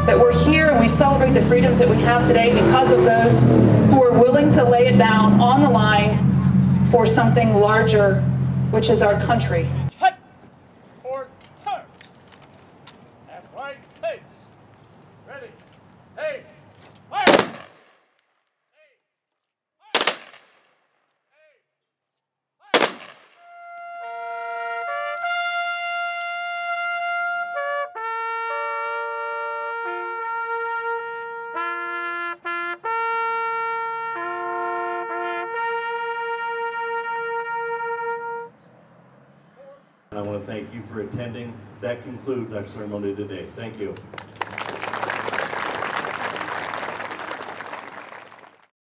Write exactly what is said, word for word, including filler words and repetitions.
that we're here and we celebrate the freedoms that we have today because of those who are willing to lay it down on the line for something larger, which is our country. Cut or cut. At right pace. Ready. Hey. Fire. Hey. Fire. Hey. Fire. I want to thank you for attending. That concludes our ceremony today. Thank you.